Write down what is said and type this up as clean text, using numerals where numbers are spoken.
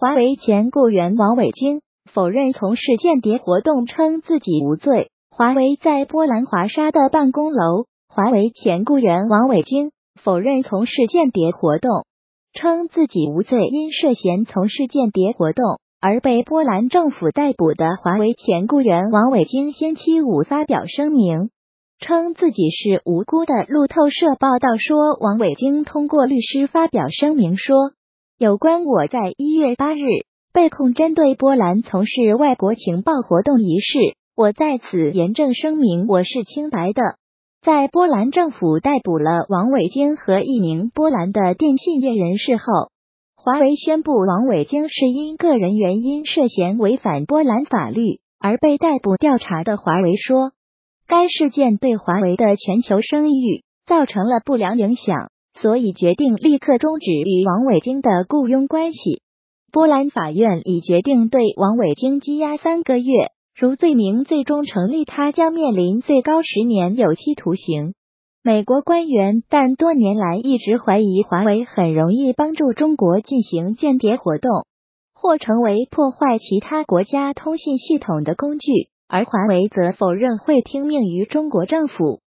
华为前雇员王伟京否认从事间谍活动，称自己无罪。华为在波兰华沙的办公楼，华为前雇员王伟京否认从事间谍活动，称自己无罪，因涉嫌从事间谍活动而被波兰政府逮捕的华为前雇员王伟京星期五发表声明，称自己是无辜的。路透社报道说，王伟京通过律师发表声明说，有关我在1月8日被控针对波兰从事外国情报活动一事，我在此严正声明我是清白的。在波兰政府逮捕了王伟京和一名波兰的电信业人士后，华为宣布王伟京是因个人原因涉嫌违反波兰法律而被逮捕调查的。华为说，该事件对华为的全球声誉造成了不良影响，所以决定立刻终止与王伟京的雇佣关系。波兰法院已决定对王伟京羁押3个月，如罪名最终成立，他将面临最高10年有期徒刑。美国官员但多年来一直怀疑华为很容易帮助中国进行间谍活动，或成为破坏其他国家通信系统的工具，而华为则否认会听命于中国政府。